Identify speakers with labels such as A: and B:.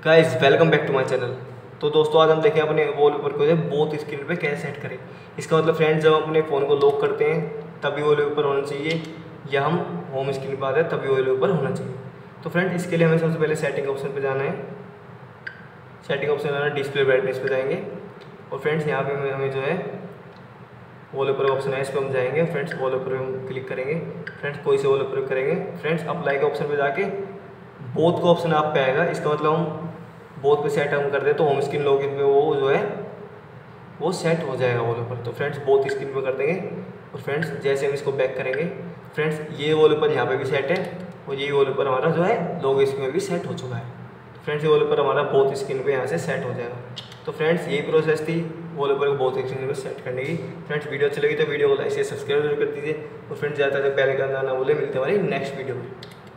A: Guys welcome back to my channel. तो दोस्तों आज हम देखें अपने वॉलपेपर को जो बोथ स्क्रीन पे कैसे सेट करें। इसका मतलब फ्रेंड्स जब हम अपने फ़ोन को लॉक करते हैं तभी वॉलपेपर होना चाहिए, या हम होम स्क्रीन पर आते हैं तभी वॉलपेपर होना चाहिए। तो फ्रेंड्स इसके लिए हमें सबसे पहले सेटिंग ऑप्शन पे जाना है। सेटिंग ऑप्शन जाना है, डिस्प्ले ब्राइटनेस पे जाएंगे और फ्रेंड्स यहाँ पे हमें जो है वॉलपेपर ऑप्शन है, इस पर हम जाएंगे। फ्रेंड्स वॉलपेपर हम क्लिक करेंगे। फ्रेंड्स कोई से वॉलपेपर करेंगे। फ्रेंड्स अप्लाई के ऑप्शन पे जाके बोथ का ऑप्शन आप पे आएगा। इसका मतलब हम बोथ पे सेट हम कर दे तो होम स्क्रीन लॉगिन पे वो जो है वो सेट हो जाएगा वॉलपेपर। तो फ्रेंड्स बोथ स्क्रीन पे कर देंगे और फ्रेंड्स जैसे हम इसको बैक करेंगे, फ्रेंड्स ये वॉलपेपर यहाँ पे भी सेट है और ये वॉलपेपर हमारा जो है लॉग स्क्रीन में भी सेट हो चुका है। तो फ्रेंड्स ये वॉलपेपर हमारा बोथ स्क्रीन पे यहाँ से सेट हो जाएगा। तो फ्रेंड्स यही प्रोसेस थी वॉलपेपर को बोथ स्क्रीन पे सेट करने की। फ्रेंड्स वीडियो अच्छी लगी तो वीडियो को लाइक से सब्सक्राइब जरूर कर दीजिए और फ्रेंड्स ज़्यादा बेल आइकन दबाना ना भूलें। मिलते हैं हमारी नेक्स्ट वीडियो में।